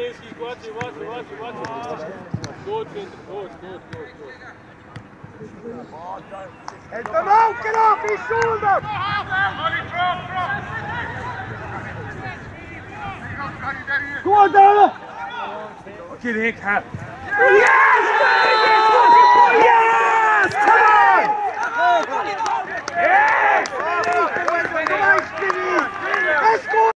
Risky, watch it. Good, Vincent, good. Head them out, get off his shoulder! Go on, Dara! Okay, Nick, have. Yeah!